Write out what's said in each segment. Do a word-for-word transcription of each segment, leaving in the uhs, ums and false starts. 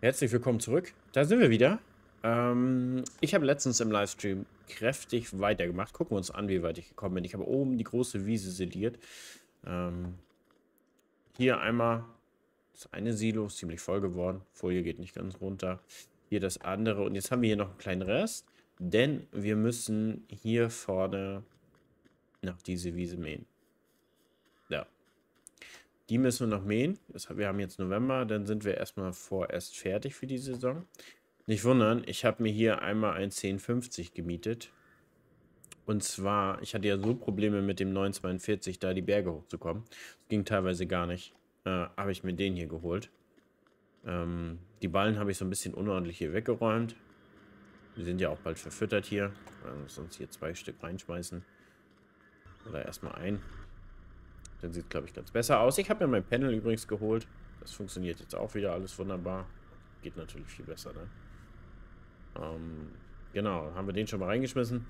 Herzlich willkommen zurück. Da sind wir wieder. Ähm, ich habe letztens im Livestream kräftig weitergemacht. Gucken wir uns an, wie weit ich gekommen bin. Ich habe oben die große Wiese sediert. Ähm, hier einmal das eine Silo, ist ziemlich voll geworden. Folie geht nicht ganz runter. Hier das andere. Und jetzt haben wir hier noch einen kleinen Rest. Denn wir müssen hier vorne noch diese Wiese mähen. Ja. Die müssen wir noch mähen. Das, wir haben jetzt November. Dann sind wir erstmal vorerst fertig für die Saison. Nicht wundern, ich habe mir hier einmal ein zehn fünfzig gemietet. Und zwar, ich hatte ja so Probleme mit dem neun zweiundvierzig, da die Berge hochzukommen. Das ging teilweise gar nicht. Äh, habe ich mir den hier geholt. Ähm, die Ballen habe ich so ein bisschen unordentlich hier weggeräumt. Die sind ja auch bald verfüttert hier. Also sonst hier zwei Stück reinschmeißen. Oder erstmal ein. Dann sieht es, glaube ich, ganz besser aus. Ich habe mir mein Panel übrigens geholt. Das funktioniert jetzt auch wieder alles wunderbar. Geht natürlich viel besser, ne? Ähm, genau, haben wir den schon mal reingeschmissen.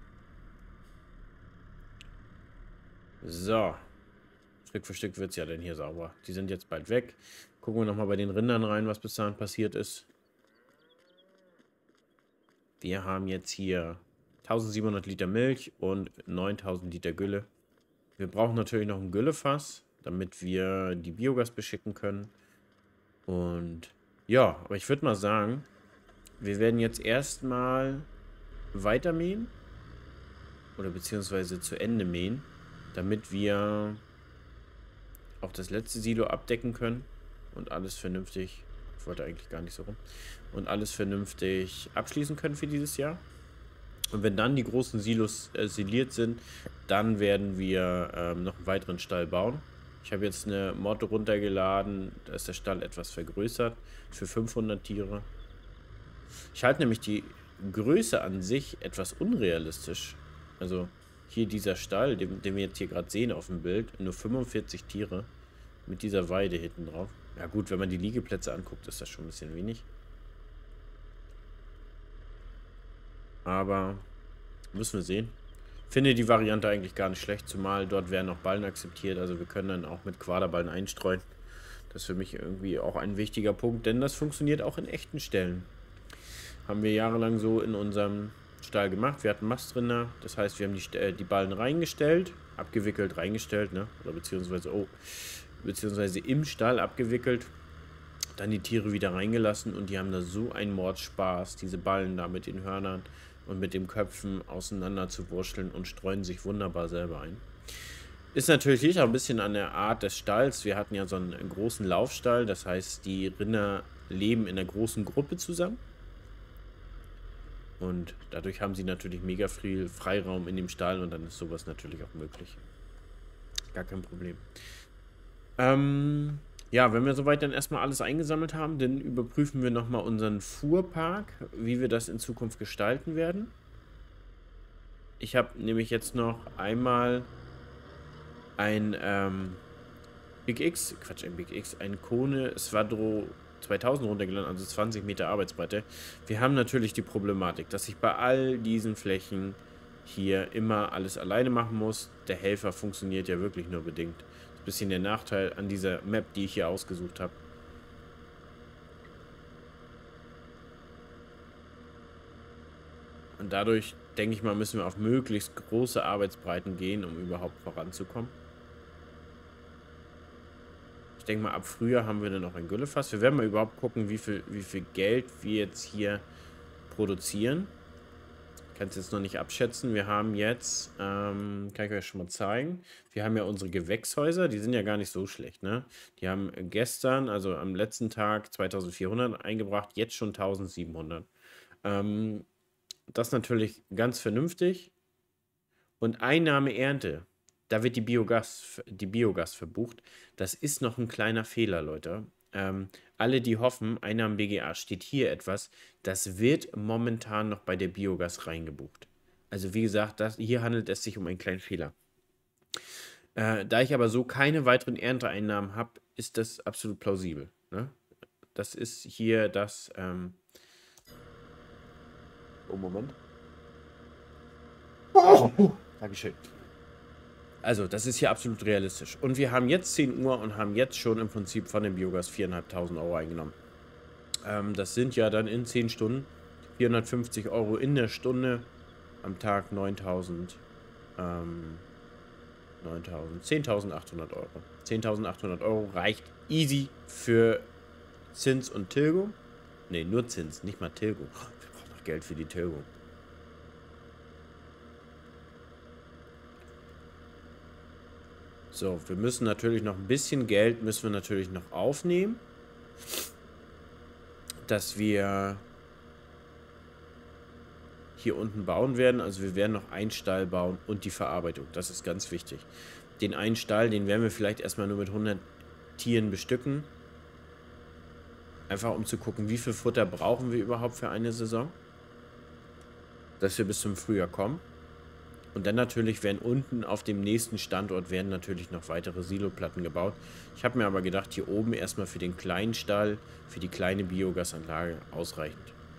So. Stück für Stück wird es ja dann hier sauber. Die sind jetzt bald weg. Gucken wir nochmal bei den Rindern rein, was bis dahin passiert ist. Wir haben jetzt hier tausendsiebenhundert Liter Milch und neuntausend Liter Gülle. Wir brauchen natürlich noch ein Güllefass, damit wir die Biogas beschicken können. Und ja, aber ich würde mal sagen, wir werden jetzt erstmal weitermähen. Oder beziehungsweise zu Ende mähen. Damit wir auch das letzte Silo abdecken können. Und alles vernünftig. Ich wollte eigentlich gar nicht so rum. Und alles vernünftig abschließen können für dieses Jahr. Und wenn dann die großen Silos äh, siliert sind, dann werden wir ähm, noch einen weiteren Stall bauen. Ich habe jetzt eine Mod runtergeladen. Da ist der Stall etwas vergrößert. Für fünfhundert Tiere. Ich halte nämlich die Größe an sich etwas unrealistisch. Also hier dieser Stall, den, den wir jetzt hier gerade sehen auf dem Bild, nur fünfundvierzig Tiere mit dieser Weide hinten drauf. Ja gut, wenn man die Liegeplätze anguckt, ist das schon ein bisschen wenig. Aber müssen wir sehen. Finde die Variante eigentlich gar nicht schlecht, zumal dort werden auch Ballen akzeptiert. Also wir können dann auch mit Quaderballen einstreuen. Das ist für mich irgendwie auch ein wichtiger Punkt, denn das funktioniert auch in echten Ställen. Haben wir jahrelang so in unserem Stall gemacht. Wir hatten Mastrinder, das heißt, wir haben die, äh, die Ballen reingestellt, abgewickelt, reingestellt, ne? Oder beziehungsweise, oh, beziehungsweise im Stall abgewickelt, dann die Tiere wieder reingelassen und die haben da so einen Mordspaß, diese Ballen da mit den Hörnern und mit den Köpfen auseinander zu wurschteln und streuen sich wunderbar selber ein. Ist natürlich auch ein bisschen an der Art des Stalls. Wir hatten ja so einen großen Laufstall, das heißt, die Rinder leben in einer großen Gruppe zusammen. Und dadurch haben sie natürlich mega viel Freiraum in dem Stall und dann ist sowas natürlich auch möglich. Gar kein Problem. Ähm, ja, wenn wir soweit dann erstmal alles eingesammelt haben, dann überprüfen wir nochmal unseren Fuhrpark, wie wir das in Zukunft gestalten werden. Ich habe nämlich jetzt noch einmal ein ähm, Big X, Quatsch, ein Big X, ein Kone Svadro zweitausend runtergeladen, also zwanzig Meter Arbeitsbreite. Wir haben natürlich die Problematik, dass ich bei all diesen Flächen hier immer alles alleine machen muss. Der Helfer funktioniert ja wirklich nur bedingt. Das ist ein bisschen der Nachteil an dieser Map, die ich hier ausgesucht habe. Und dadurch, denke ich mal, müssen wir auf möglichst große Arbeitsbreiten gehen, um überhaupt voranzukommen. Ich denke mal, ab Frühjahr haben wir dann noch ein Güllefass. Wir werden mal überhaupt gucken, wie viel, wie viel Geld wir jetzt hier produzieren. Ich kann es jetzt noch nicht abschätzen. Wir haben jetzt, ähm, kann ich euch schon mal zeigen, wir haben ja unsere Gewächshäuser, die sind ja gar nicht so schlecht, ne? Die haben gestern, also am letzten Tag zweitausendvierhundert eingebracht, jetzt schon tausendsiebenhundert. Ähm, das ist natürlich ganz vernünftig. Und Einnahme Ernte. Da wird die Biogas, die Biogas verbucht. Das ist noch ein kleiner Fehler, Leute. Ähm, alle, die hoffen, Einnahmen B G A steht hier etwas, das wird momentan noch bei der Biogas reingebucht. Also wie gesagt, das, hier handelt es sich um einen kleinen Fehler. Äh, da ich aber so keine weiteren Ernteeinnahmen habe, ist das absolut plausibel. Ne? Das ist hier das... Ähm oh, Moment. Oh, Dankeschön. Also, das ist hier absolut realistisch. Und wir haben jetzt zehn Uhr und haben jetzt schon im Prinzip von dem Biogas viertausendfünfhundert Euro eingenommen. Ähm, das sind ja dann in zehn Stunden vierhundertfünfzig Euro in der Stunde, am Tag neuntausend, ähm, neuntausend, zehntausendachthundert Euro. zehntausendachthundert Euro reicht easy für Zins und Tilgung. Ne, nur Zins, nicht mal Tilgung. Wir brauchen noch Geld für die Tilgung. So, wir müssen natürlich noch ein bisschen Geld müssen wir natürlich noch aufnehmen, dass wir hier unten bauen werden. Also wir werden noch einen Stall bauen und die Verarbeitung. Das ist ganz wichtig. Den einen Stall, den werden wir vielleicht erstmal nur mit hundert Tieren bestücken. Einfach um zu gucken, wie viel Futter brauchen wir überhaupt für eine Saison. Dass wir bis zum Frühjahr kommen. Und dann natürlich werden unten auf dem nächsten Standort werden natürlich noch weitere Siloplatten gebaut. Ich habe mir aber gedacht, hier oben erstmal für den kleinen Stall, für die kleine Biogasanlage ausreichend.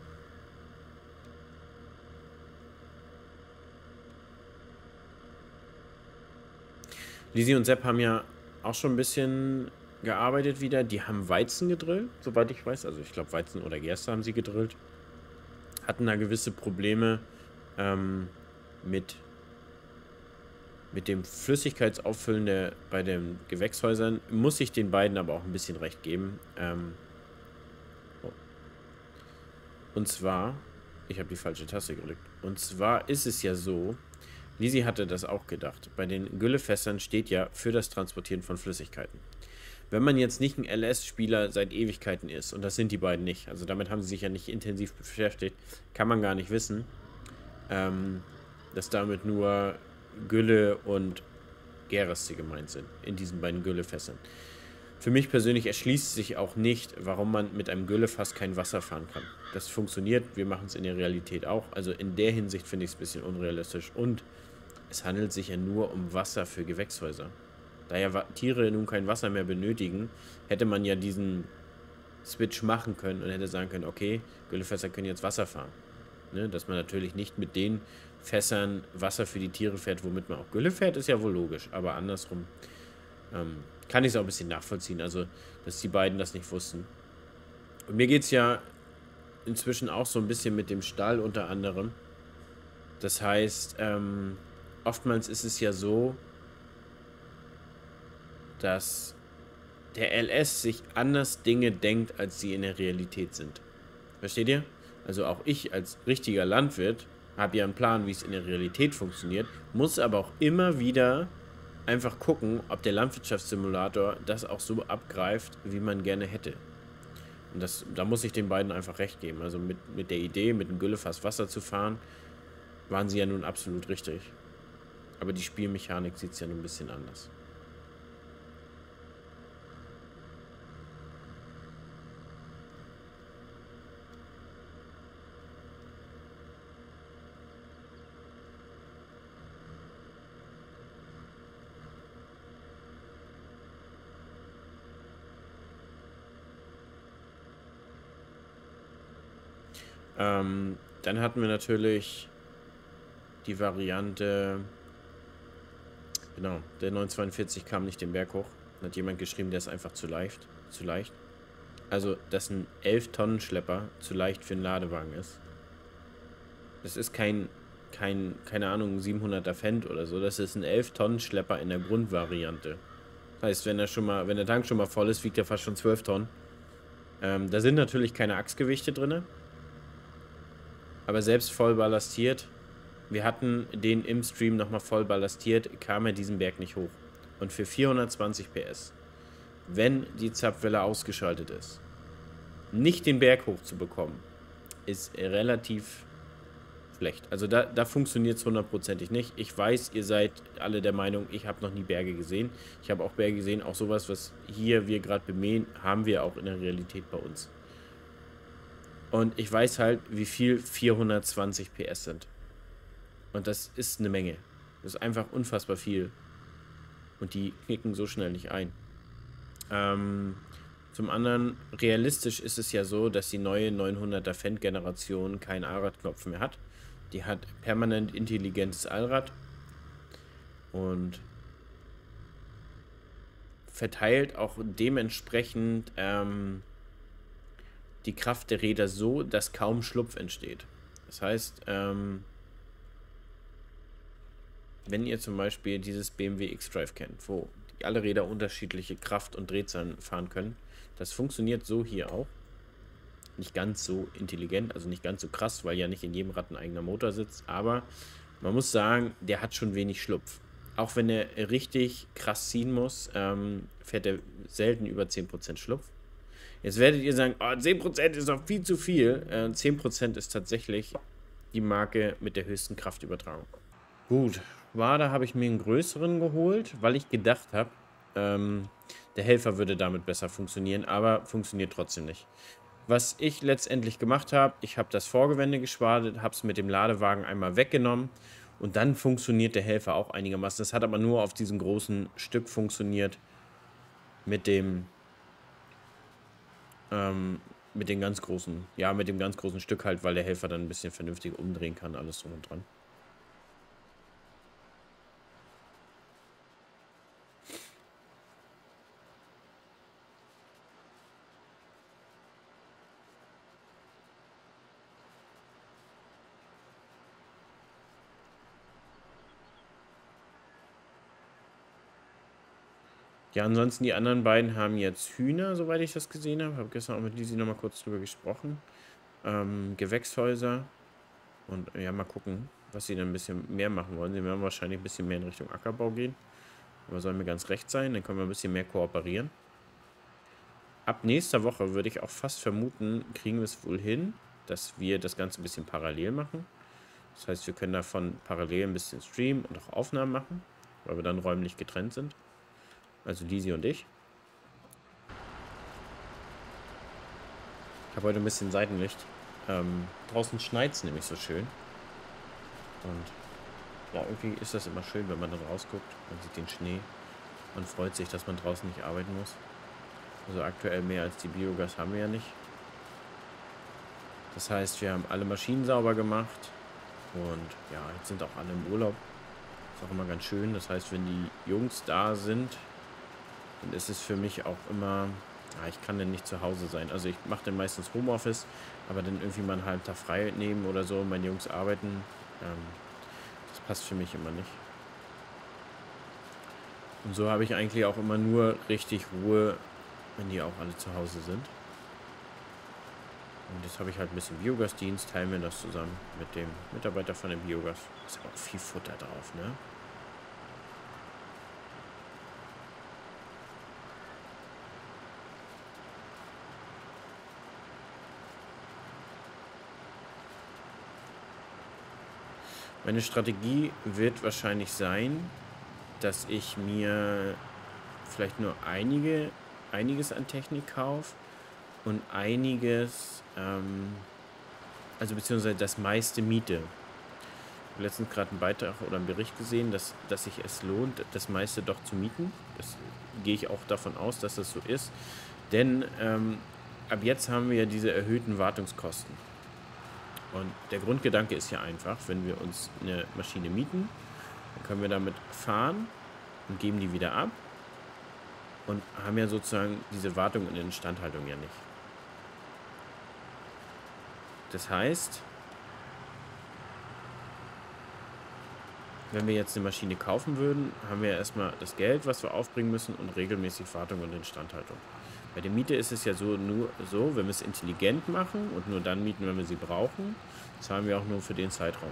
Lisi und Sepp haben ja auch schon ein bisschen gearbeitet wieder. Die haben Weizen gedrillt, soweit ich weiß. Also ich glaube Weizen oder Gerste haben sie gedrillt. Hatten da gewisse Probleme ähm, mit, mit dem Flüssigkeitsauffüllen der, bei den Gewächshäusern. Muss ich den beiden aber auch ein bisschen recht geben. Ähm, oh. Und zwar, ich habe die falsche Taste gedrückt. Und zwar ist es ja so, Lisi hatte das auch gedacht. Bei den Güllefässern steht ja für das Transportieren von Flüssigkeiten. Wenn man jetzt nicht ein L S-Spieler seit Ewigkeiten ist, und das sind die beiden nicht, also damit haben sie sich ja nicht intensiv beschäftigt, kann man gar nicht wissen, ähm, dass damit nur Gülle und Gerste gemeint sind, in diesen beiden Güllefässern. Für mich persönlich erschließt sich auch nicht, warum man mit einem Güllefass kein Wasser fahren kann. Das funktioniert, wir machen es in der Realität auch. Also in der Hinsicht finde ich es ein bisschen unrealistisch. Und es handelt sich ja nur um Wasser für Gewächshäuser. Da ja Tiere nun kein Wasser mehr benötigen, hätte man ja diesen Switch machen können und hätte sagen können, okay, Güllefässer können jetzt Wasser fahren. Ne? Dass man natürlich nicht mit den Fässern Wasser für die Tiere fährt, womit man auch Gülle fährt, ist ja wohl logisch. Aber andersrum ähm, kann ich es auch ein bisschen nachvollziehen, also dass die beiden das nicht wussten. Und mir geht es ja inzwischen auch so ein bisschen mit dem Stall unter anderem. Das heißt, ähm, oftmals ist es ja so, dass der L S sich anders Dinge denkt, als sie in der Realität sind. Versteht ihr? Also auch ich als richtiger Landwirt habe ja einen Plan, wie es in der Realität funktioniert, muss aber auch immer wieder einfach gucken, ob der Landwirtschaftssimulator das auch so abgreift, wie man gerne hätte. Und das, da muss ich den beiden einfach recht geben. Also mit, mit der Idee, mit einem Güllefass Wasser zu fahren, waren sie ja nun absolut richtig. Aber die Spielmechanik sieht es ja nun ein bisschen anders. Ähm, dann hatten wir natürlich die Variante, genau, der neunhundertzweiundvierzig kam nicht den Berg hoch. Dann hat jemand geschrieben, der ist einfach zu leicht. Zu leicht. Also, dass ein elf Tonnen Schlepper zu leicht für einen Ladewagen ist. Das ist kein, kein, keine Ahnung, siebenhunderter Fendt oder so. Das ist ein elf Tonnen Schlepper in der Grundvariante. Das heißt, wenn er schon mal, wenn der Tank schon mal voll ist, wiegt er fast schon zwölf Tonnen. Ähm, da sind natürlich keine Achsgewichte drin. Aber selbst voll ballastiert, wir hatten den im Stream nochmal voll ballastiert, kam er diesen Berg nicht hoch. Und für vierhundertzwanzig P S, wenn die Zapfwelle ausgeschaltet ist, nicht den Berg hoch zu bekommen, ist relativ schlecht. Also da, da funktioniert es hundertprozentig nicht. Ich weiß, ihr seid alle der Meinung, ich habe noch nie Berge gesehen. Ich habe auch Berge gesehen, auch sowas, was hier wir gerade bemähen, haben wir auch in der Realität bei uns. Und ich weiß halt, wie viel vierhundertzwanzig P S sind. Und das ist eine Menge. Das ist einfach unfassbar viel. Und die knicken so schnell nicht ein. Ähm, zum anderen, realistisch ist es ja so, dass die neue neunhunderter Fendt-Generation keinen Allradknopf mehr hat. Die hat permanent intelligentes Allrad. Und verteilt auch dementsprechend ähm, die Kraft der Räder so, dass kaum Schlupf entsteht. Das heißt, ähm, wenn ihr zum Beispiel dieses B M W X-Drive kennt, wo die alle Räder unterschiedliche Kraft und Drehzahlen fahren können, das funktioniert so hier auch. Nicht ganz so intelligent, also nicht ganz so krass, weil ja nicht in jedem Rad ein eigener Motor sitzt, aber man muss sagen, der hat schon wenig Schlupf. Auch wenn er richtig krass ziehen muss, ähm, fährt er selten über zehn Prozent Schlupf. Jetzt werdet ihr sagen, oh, zehn Prozent ist doch viel zu viel. Äh, zehn Prozent ist tatsächlich die Marke mit der höchsten Kraftübertragung. Gut, Wada habe ich mir einen größeren geholt, weil ich gedacht habe, ähm, der Helfer würde damit besser funktionieren, aber funktioniert trotzdem nicht. Was ich letztendlich gemacht habe, ich habe das Vorgewende geschwadet, habe es mit dem Ladewagen einmal weggenommen und dann funktioniert der Helfer auch einigermaßen. Das hat aber nur auf diesem großen Stück funktioniert mit dem ähm, mit dem ganz großen, ja, mit dem ganz großen Stück halt, weil der Helfer dann ein bisschen vernünftig umdrehen kann, alles drum und dran. Ja, ansonsten die anderen beiden haben jetzt Hühner, soweit ich das gesehen habe. Habe gestern auch mit Lisi nochmal kurz drüber gesprochen. Ähm, Gewächshäuser. Und ja, mal gucken, was sie dann ein bisschen mehr machen wollen. Sie werden wahrscheinlich ein bisschen mehr in Richtung Ackerbau gehen. Aber soll mir ganz recht sein, dann können wir ein bisschen mehr kooperieren. Ab nächster Woche würde ich auch fast vermuten, kriegen wir es wohl hin, dass wir das Ganze ein bisschen parallel machen. Das heißt, wir können davon parallel ein bisschen streamen und auch Aufnahmen machen, weil wir dann räumlich getrennt sind. Also Lisi und ich. Ich habe heute ein bisschen Seitenlicht. Ähm, draußen schneit es nämlich so schön. Und ja, irgendwie ist das immer schön, wenn man dann rausguckt. Man sieht den Schnee. Man freut sich, dass man draußen nicht arbeiten muss. Also aktuell mehr als die Biogas haben wir ja nicht. Das heißt, wir haben alle Maschinen sauber gemacht. Und ja, jetzt sind auch alle im Urlaub. Ist auch immer ganz schön. Das heißt, wenn die Jungs da sind, dann ist es für mich auch immer, ja, ich kann dann nicht zu Hause sein. Also ich mache dann meistens Homeoffice, aber dann irgendwie mal einen halben Tag frei nehmen oder so, meine Jungs arbeiten. Ähm, das passt für mich immer nicht. Und so habe ich eigentlich auch immer nur richtig Ruhe, wenn die auch alle zu Hause sind. Und jetzt habe ich halt ein bisschen Biogasdienst, teilen wir das zusammen mit dem Mitarbeiter von der Biogas. Ist aber auch viel Futter drauf, ne? Meine Strategie wird wahrscheinlich sein, dass ich mir vielleicht nur einige, einiges an Technik kaufe und einiges, ähm, also beziehungsweise das meiste miete. Ich habe letztens gerade einen Beitrag oder einen Bericht gesehen, dass, dass sich es lohnt, das meiste doch zu mieten. Das gehe ich auch davon aus, dass das so ist. Denn ähm, ab jetzt haben wir ja diese erhöhten Wartungskosten. Und der Grundgedanke ist ja einfach, wenn wir uns eine Maschine mieten, dann können wir damit fahren und geben die wieder ab und haben ja sozusagen diese Wartung und Instandhaltung ja nicht. Das heißt, wenn wir jetzt eine Maschine kaufen würden, haben wir ja erstmal das Geld, was wir aufbringen müssen und regelmäßig Wartung und Instandhaltung. Bei der Miete ist es ja so, nur so, wenn wir es intelligent machen und nur dann mieten, wenn wir sie brauchen, zahlen wir auch nur für den Zeitraum.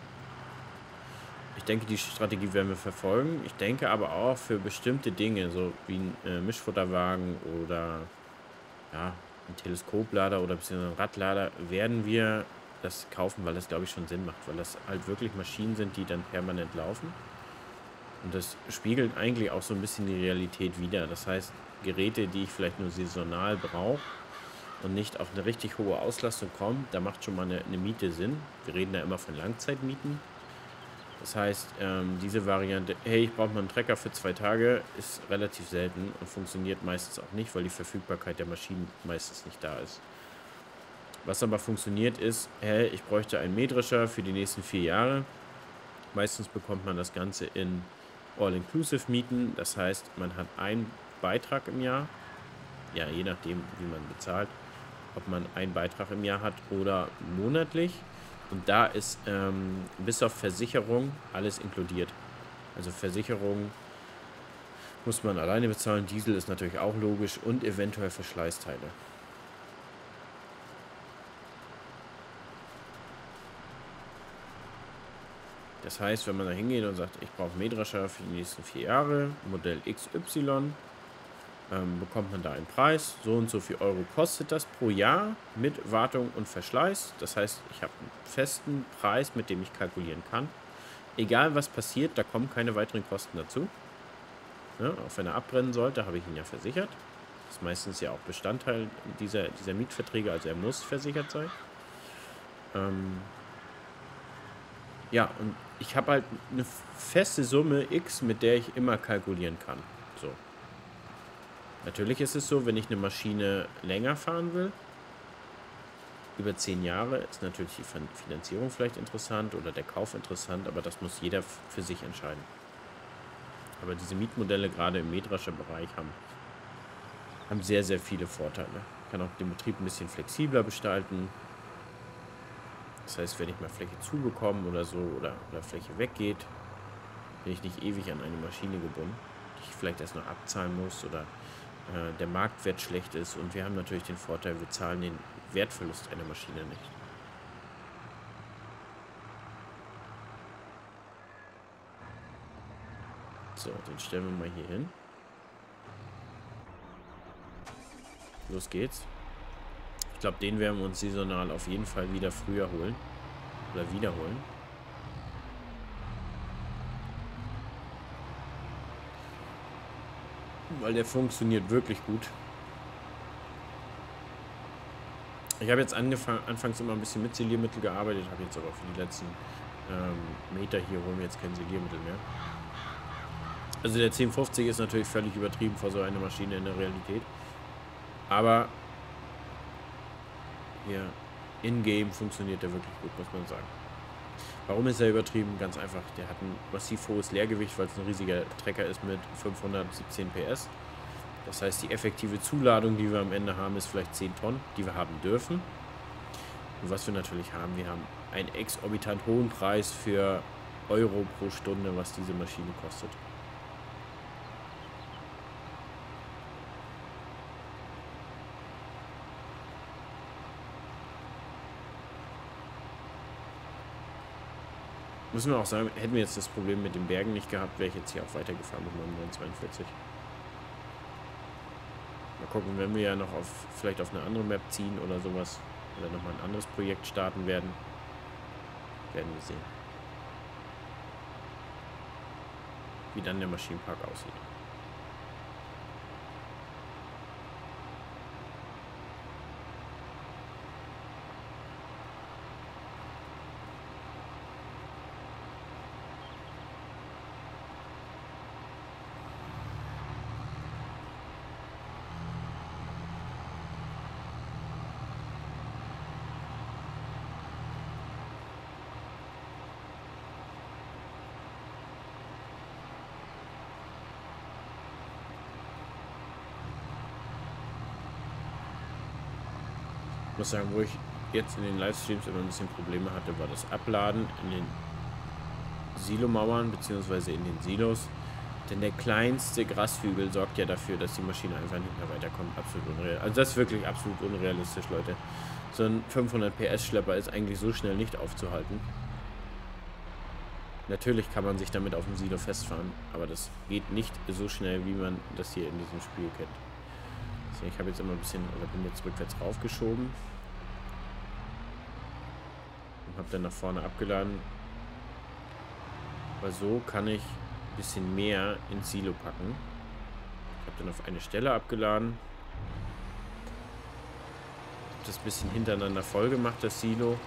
Ich denke, die Strategie werden wir verfolgen. Ich denke aber auch für bestimmte Dinge, so wie ein äh, Mischfutterwagen oder ja, ein Teleskoplader oder beziehungsweise ein Radlader, werden wir das kaufen, weil das, glaube ich, schon Sinn macht, weil das halt wirklich Maschinen sind, die dann permanent laufen. Und das spiegelt eigentlich auch so ein bisschen die Realität wider. Das heißt, Geräte, die ich vielleicht nur saisonal brauche und nicht auf eine richtig hohe Auslastung komme, da macht schon mal eine, eine Miete Sinn. Wir reden da immer von Langzeitmieten. Das heißt, ähm, diese Variante, hey, ich brauche mal einen Trecker für zwei Tage, ist relativ selten und funktioniert meistens auch nicht, weil die Verfügbarkeit der Maschinen meistens nicht da ist. Was aber funktioniert ist, hey, ich bräuchte einen Mähdrescher für die nächsten vier Jahre. Meistens bekommt man das Ganze in All-Inclusive-Mieten. Das heißt, man hat einen Beitrag im Jahr, ja, je nachdem, wie man bezahlt. ob man einen Beitrag im Jahr hat oder monatlich. Und da ist ähm, bis auf Versicherung alles inkludiert. Also Versicherung muss man alleine bezahlen. Diesel ist natürlich auch logisch und eventuell Verschleißteile. Das heißt, wenn man da hingeht und sagt, ich brauche Mähdrescher für die nächsten vier Jahre, Modell X Y, ähm, bekommt man da einen Preis. So und so viel Euro kostet das pro Jahr mit Wartung und Verschleiß. Das heißt, ich habe einen festen Preis, mit dem ich kalkulieren kann. Egal was passiert, da kommen keine weiteren Kosten dazu. Ja, auch wenn er abbrennen sollte, habe ich ihn ja versichert. Das ist meistens ja auch Bestandteil dieser, dieser Mietverträge, also er muss versichert sein. Ähm, ja, und ich habe halt eine feste Summe X, mit der ich immer kalkulieren kann. So. Natürlich ist es so, wenn ich eine Maschine länger fahren will, über zehn Jahre, ist natürlich die Finanzierung vielleicht interessant oder der Kauf interessant, aber das muss jeder für sich entscheiden. Aber diese Mietmodelle, gerade im Mähdrescherbereich, haben, haben sehr, sehr viele Vorteile. Ich kann auch den Betrieb ein bisschen flexibler gestalten. Das heißt, wenn ich mal Fläche zubekomme oder so oder, oder Fläche weggeht, bin ich nicht ewig an eine Maschine gebunden, die ich vielleicht erst noch abzahlen muss oder äh, der Marktwert schlecht ist. Und wir haben natürlich den Vorteil, wir zahlen den Wertverlust einer Maschine nicht. So, den stellen wir mal hier hin. Los geht's. Ich glaube, den werden wir uns saisonal auf jeden Fall wieder früher holen. Oder wiederholen. Weil der funktioniert wirklich gut. Ich habe jetzt angefangen, anfangs immer ein bisschen mit Siliermittel gearbeitet, habe jetzt aber für die letzten ähm, Meter hier holen wir jetzt kein Siliermittel mehr. Also der zehn fünfzig ist natürlich völlig übertrieben vor so einer Maschine in der Realität. Aber hier in-game funktioniert der wirklich gut, muss man sagen. Warum ist er übertrieben? Ganz einfach, der hat ein massiv hohes Leergewicht, weil es ein riesiger Trecker ist mit fünfhundertsiebzehn P S. Das heißt, die effektive Zuladung, die wir am Ende haben, ist vielleicht zehn Tonnen, die wir haben dürfen. Und was wir natürlich haben, wir haben einen exorbitant hohen Preis für Euro pro Stunde, was diese Maschine kostet. Müssen wir auch sagen, hätten wir jetzt das Problem mit den Bergen nicht gehabt, wäre ich jetzt hier auch weitergefahren mit meinem neunhundertzweiundvierzig. Mal gucken, wenn wir ja noch auf vielleicht auf eine andere Map ziehen oder sowas oder nochmal ein anderes Projekt starten werden, werden wir sehen, wie dann der Maschinenpark aussieht. Ich muss sagen, wo ich jetzt in den Livestreams immer ein bisschen Probleme hatte, war das Abladen in den Silomauern bzw. in den Silos. Denn der kleinste Grashügel sorgt ja dafür, dass die Maschine einfach nicht mehr weiterkommt. Absolut unrealistisch. Also das ist wirklich absolut unrealistisch, Leute. So ein fünfhundert P S Schlepper ist eigentlich so schnell nicht aufzuhalten. Natürlich kann man sich damit auf dem Silo festfahren, aber das geht nicht so schnell, wie man das hier in diesem Spiel kennt. Ich habe jetzt immer ein bisschen, oder bin jetzt rückwärts raufgeschoben und habe dann nach vorne abgeladen. Aber so kann ich ein bisschen mehr ins Silo packen. Ich habe dann auf eine Stelle abgeladen. Habe das ein bisschen hintereinander voll gemacht, das Silo.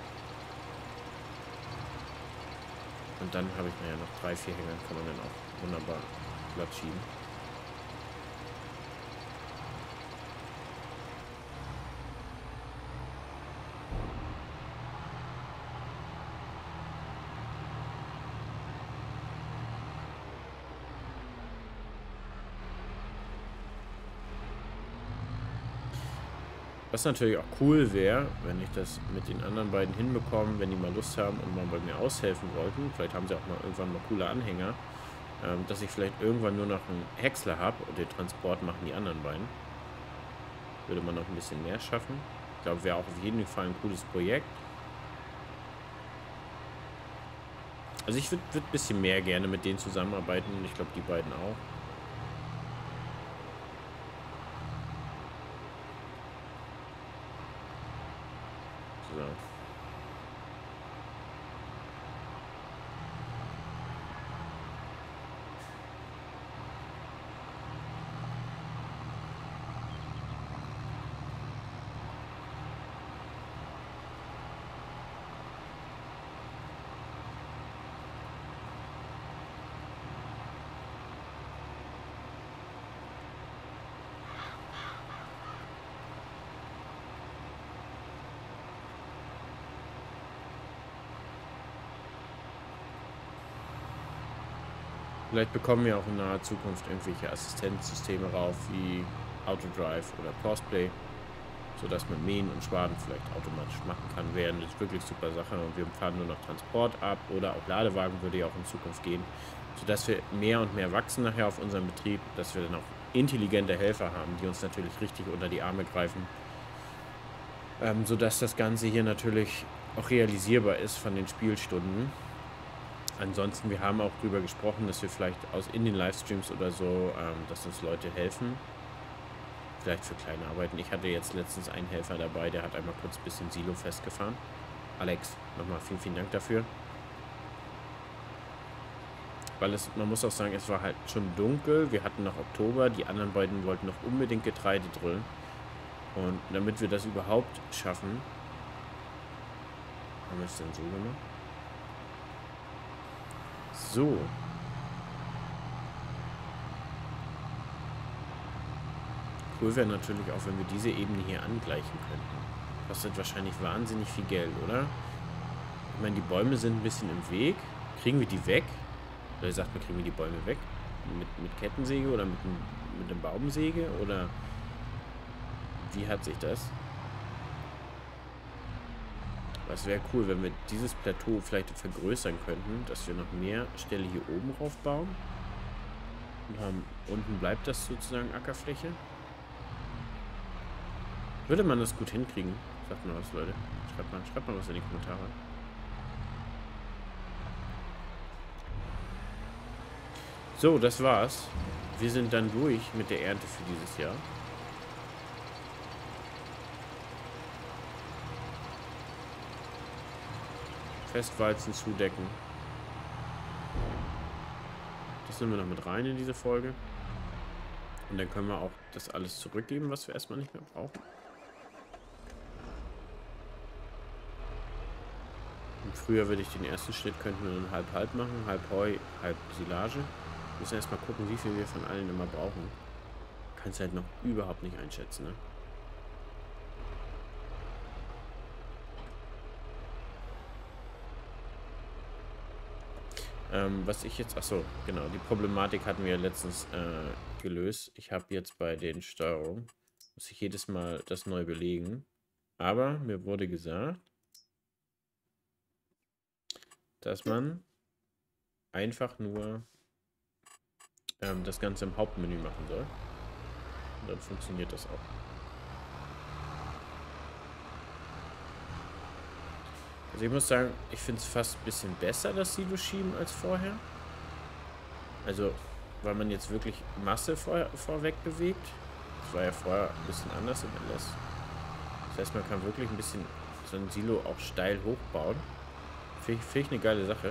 Und dann habe ich, naja, noch drei, vier Hänger, kann man dann auch wunderbar glatt schieben. Was natürlich auch cool wäre, wenn ich das mit den anderen beiden hinbekomme, wenn die mal Lust haben und mal bei mir aushelfen wollten. Vielleicht haben sie auch mal irgendwann mal coole Anhänger. Ähm, dass ich vielleicht irgendwann nur noch einen Häcksler habe und den Transport machen die anderen beiden. Würde man noch ein bisschen mehr schaffen. Ich glaube, wäre auch auf jeden Fall ein cooles Projekt. Also ich würde würd ein bisschen mehr gerne mit denen zusammenarbeiten und ich glaube, die beiden auch. So. Vielleicht bekommen wir auch in naher Zukunft irgendwelche Assistenzsysteme rauf, wie Autodrive oder Cosplay, sodass man Mähen und Schwaden vielleicht automatisch machen kann. Wäre eine wirklich super Sache und wir fahren nur noch Transport ab oder auch Ladewagen würde ja auch in Zukunft gehen, sodass wir mehr und mehr wachsen nachher auf unserem Betrieb, dass wir dann auch intelligente Helfer haben, die uns natürlich richtig unter die Arme greifen, ähm, sodass das Ganze hier natürlich auch realisierbar ist von den Spielstunden. Ansonsten, wir haben auch drüber gesprochen, dass wir vielleicht aus in den Livestreams oder so, ähm, dass uns Leute helfen. Vielleicht für kleine Arbeiten. Ich hatte jetzt letztens einen Helfer dabei, der hat einmal kurz ein bisschen Silo festgefahren. Alex, nochmal vielen, vielen Dank dafür. Weil es, man muss auch sagen, es war halt schon dunkel. Wir hatten noch Oktober. Die anderen beiden wollten noch unbedingt Getreide drillen. Und damit wir das überhaupt schaffen, haben wir es dann so gemacht. So. Cool wäre natürlich auch, wenn wir diese Ebene hier angleichen könnten. Kostet wahrscheinlich wahnsinnig viel Geld, oder? Ich meine, die Bäume sind ein bisschen im Weg. Kriegen wir die weg? Oder sagt man, kriegen wir die Bäume weg? Mit, mit Kettensäge oder mit, mit einer Baumsäge? Oder wie hat sich das? Es wäre cool, wenn wir dieses Plateau vielleicht vergrößern könnten, dass wir noch mehr Ställe hier oben drauf bauen. Und haben, unten bleibt das sozusagen Ackerfläche. Würde man das gut hinkriegen? Sagt mal was, Leute. Schreibt mal, schreibt mal was in die Kommentare. So, das war's. Wir sind dann durch mit der Ernte für dieses Jahr. Festwalzen zudecken. Das nehmen wir noch mit rein in diese Folge. Und dann können wir auch das alles zurückgeben, was wir erstmal nicht mehr brauchen. Und früher würde ich den ersten Schritt, könnten wir dann halb-halb machen. Halb Heu, halb Silage. Wir müssen erstmal gucken, wie viel wir von allen immer brauchen. Kannst halt noch überhaupt nicht einschätzen, ne? Ähm, was ich jetzt... Achso, genau. Die Problematik hatten wir letztens äh, gelöst. Ich habe jetzt bei den Steuerungen... Muss ich jedes Mal das neu belegen. Aber mir wurde gesagt, dass man einfach nur ähm, das Ganze im Hauptmenü machen soll. Und dann funktioniert das auch. Also ich muss sagen, ich finde es fast ein bisschen besser, das Silo schieben als vorher. Also, weil man jetzt wirklich Masse vor, vorweg bewegt. Das war ja vorher ein bisschen anders im L S. Das heißt, man kann wirklich ein bisschen so ein Silo auch steil hochbauen. Finde ich, find ich eine geile Sache.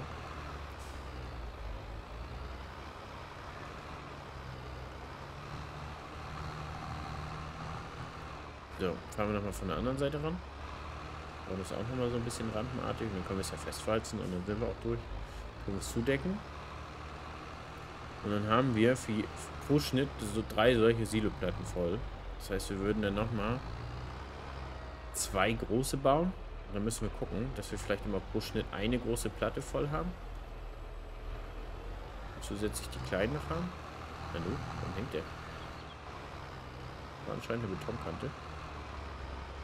So, fahren wir nochmal von der anderen Seite ran. Und das auch nochmal so ein bisschen rampenartig. Dann können wir es ja festwalzen und dann sind wir auch durch. Können wir es zudecken. Und dann haben wir für, pro Schnitt so drei solche Siloplatten voll. Das heißt, wir würden dann nochmal zwei große bauen. Und dann müssen wir gucken, dass wir vielleicht immer pro Schnitt eine große Platte voll haben. Und zusätzlich die kleinen noch haben. Na nu, warum hängt der? War anscheinend eine Betonkante.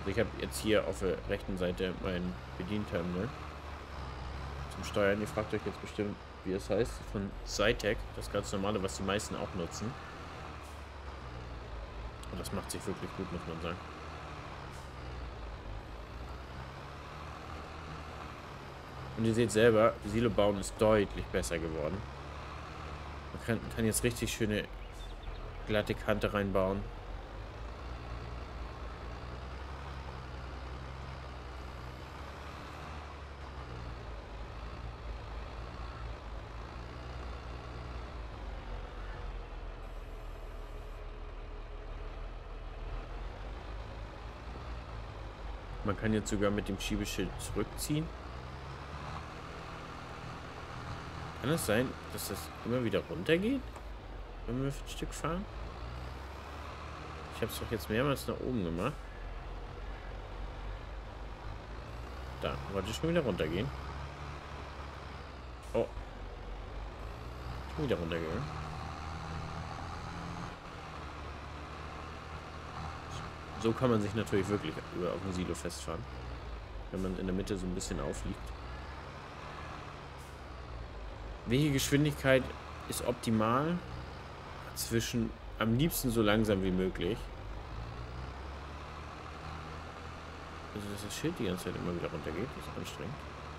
Ich habe jetzt hier auf der rechten Seite mein Bedienterminal zum Steuern. Ihr fragt euch jetzt bestimmt, wie es heißt, von Zytec, das ganz normale, was die meisten auch nutzen. Und das macht sich wirklich gut, muss man sagen. Und ihr seht selber, Silo bauen ist deutlich besser geworden. Man kann, kann jetzt richtig schöne glatte Kante reinbauen. Man kann jetzt sogar mit dem Schiebeschild zurückziehen. Kann es sein, dass das immer wieder runtergeht, wenn wir ein Stück fahren? Ich habe es doch jetzt mehrmals nach oben gemacht. Da, wollte ich schon wieder runtergehen. Oh. Schon wieder runtergegangen. So kann man sich natürlich wirklich über auf dem Silo festfahren. Wenn man in der Mitte so ein bisschen aufliegt. Welche Geschwindigkeit ist optimal? Zwischen am liebsten so langsam wie möglich. Also dass das Schild die ganze Zeit immer wieder runtergeht, ist anstrengend.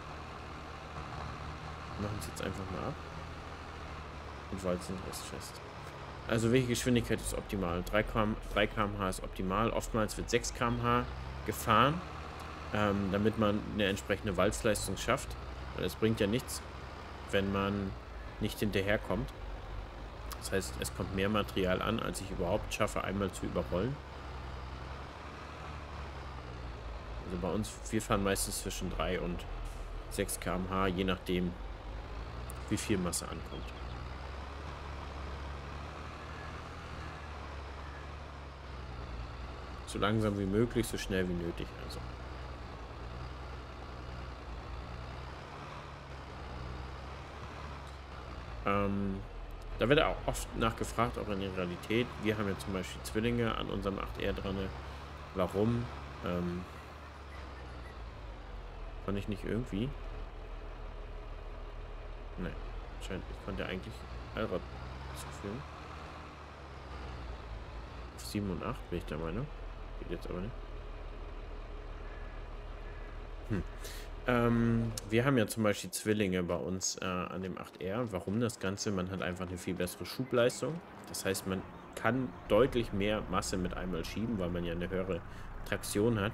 Wir machen es jetzt einfach mal ab. Und walzen den Rest fest. Also welche Geschwindigkeit ist optimal? drei Kilometer pro Stunde ist optimal. Oftmals wird sechs Kilometer pro Stunde gefahren, ähm, damit man eine entsprechende Walzleistung schafft. Weil es bringt ja nichts, wenn man nicht hinterherkommt. Das heißt, es kommt mehr Material an, als ich überhaupt schaffe, einmal zu überrollen. Also bei uns, wir fahren meistens zwischen drei und sechs Kilometer pro Stunde, je nachdem, wie viel Masse ankommt. So langsam wie möglich, so schnell wie nötig. Also. Ähm, da wird auch oft nachgefragt, auch in der Realität. Wir haben ja zum Beispiel Zwillinge an unserem acht R dran. Warum? Ähm, konnte ich nicht irgendwie? Nein, scheint, ich konnte eigentlich Allrad zufügen. Auf sieben und acht bin ich der Meinung. Geht jetzt aber nicht. Hm. Ähm, wir haben ja zum Beispiel Zwillinge bei uns äh, an dem acht R. Warum das Ganze? Man hat einfach eine viel bessere Schubleistung. Das heißt, man kann deutlich mehr Masse mit einmal schieben, weil man ja eine höhere Traktion hat.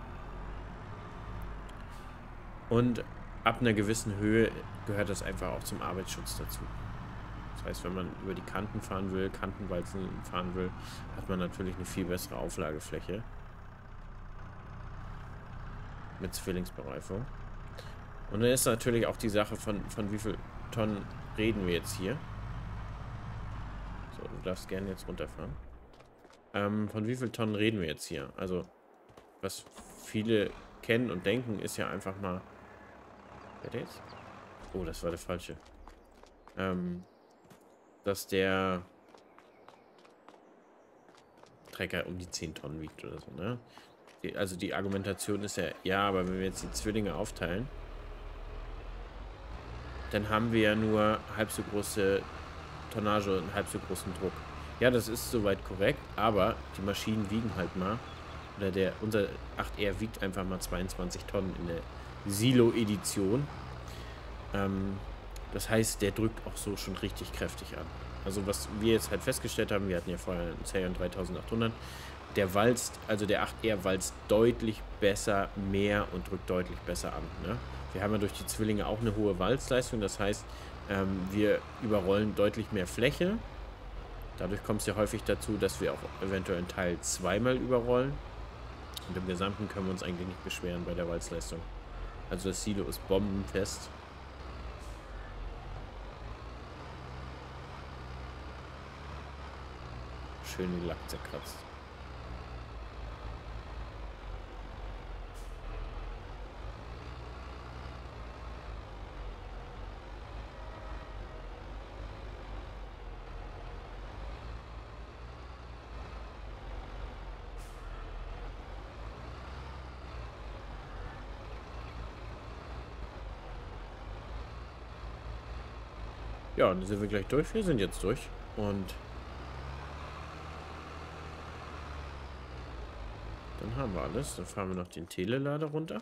Und ab einer gewissen Höhe gehört das einfach auch zum Arbeitsschutz dazu. Das heißt, wenn man über die Kanten fahren will, Kantenwalzen fahren will, hat man natürlich eine viel bessere Auflagefläche. Mit Zwillingsbereifung. Und dann ist natürlich auch die Sache von, von wie viel Tonnen reden wir jetzt hier. So, du darfst gerne jetzt runterfahren. Ähm, von wie viel Tonnen reden wir jetzt hier? Also, was viele kennen und denken, ist ja einfach mal... Wer der jetzt? Oh, das war der falsche. Ähm... dass der Trecker um die zehn Tonnen wiegt oder so, ne? Die, also die Argumentation ist ja, ja, aber wenn wir jetzt die Zwillinge aufteilen, dann haben wir ja nur halb so große Tonnage und halb so großen Druck. Ja, das ist soweit korrekt, aber die Maschinen wiegen halt mal, oder der, unser acht R wiegt einfach mal zweiundzwanzig Tonnen in der Silo-Edition. Ähm, Das heißt, der drückt auch so schon richtig kräftig an. Also was wir jetzt halt festgestellt haben, wir hatten ja vorher einen Xerion dreitausendachthundert, der walzt, also der acht R walzt deutlich besser mehr und drückt deutlich besser an. Ne? Wir haben ja durch die Zwillinge auch eine hohe Walzleistung, das heißt, ähm, wir überrollen deutlich mehr Fläche. Dadurch kommt es ja häufig dazu, dass wir auch eventuell einen Teil zweimal überrollen. Und im Gesamten können wir uns eigentlich nicht beschweren bei der Walzleistung. Also das Silo ist bombenfest. Schön den Lack zerkratzt. Ja, dann sind wir gleich durch. Wir sind jetzt durch. Und dann haben wir alles. Dann fahren wir noch den Telelader runter.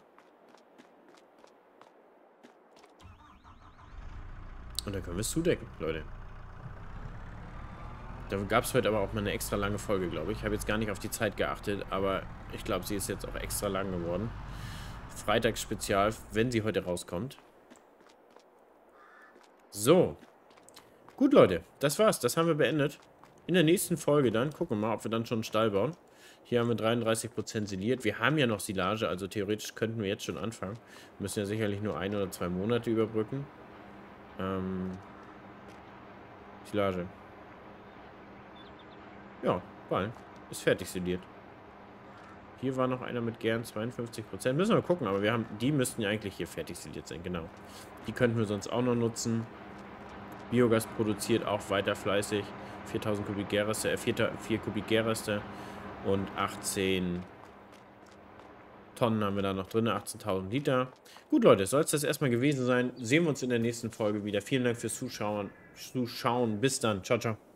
Und dann können wir es zudecken, Leute. Da gab es heute aber auch mal eine extra lange Folge, glaube ich. Ich habe jetzt gar nicht auf die Zeit geachtet, aber ich glaube, sie ist jetzt auch extra lang geworden. Freitagsspezial, wenn sie heute rauskommt. So. Gut, Leute. Das war's. Das haben wir beendet. In der nächsten Folge dann gucken wir mal, ob wir dann schon einen Stall bauen. Hier haben wir dreiunddreißig Prozent siliert. Wir haben ja noch Silage, also theoretisch könnten wir jetzt schon anfangen. Wir müssen ja sicherlich nur ein oder zwei Monate überbrücken. Ähm, Silage. Ja, Ballen. Ist fertig siliert. Hier war noch einer mit gern zweiundfünfzig Prozent. Müssen wir gucken, aber wir haben, die müssten ja eigentlich hier fertig siliert sein, genau. Die könnten wir sonst auch noch nutzen. Biogas produziert auch weiter fleißig. viertausend Kubik Gärreste, äh, vier Kubik Gärreste und achtzehn Tonnen haben wir da noch drin, achtzehntausend Liter. Gut, Leute, soll es das erstmal gewesen sein. Sehen wir uns in der nächsten Folge wieder. Vielen Dank fürs Zuschauen. Zuschauen. Bis dann. Ciao, ciao.